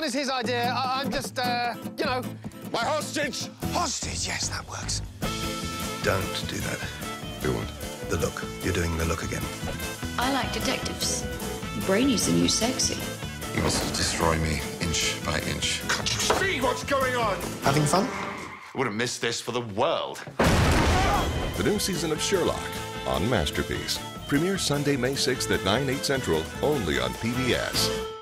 is his idea. I'm just, you know... My hostage! Hostage, yes, that works. Don't do that. Do what? The look. You're doing the look again. I like detectives. Brainy's the new sexy. He wants to destroy me inch by inch. Can't you see what's going on? Having fun? I wouldn't miss this for the world. The new season of Sherlock on Masterpiece. Premieres Sunday, May 6th at 9, 8 Central, only on PBS.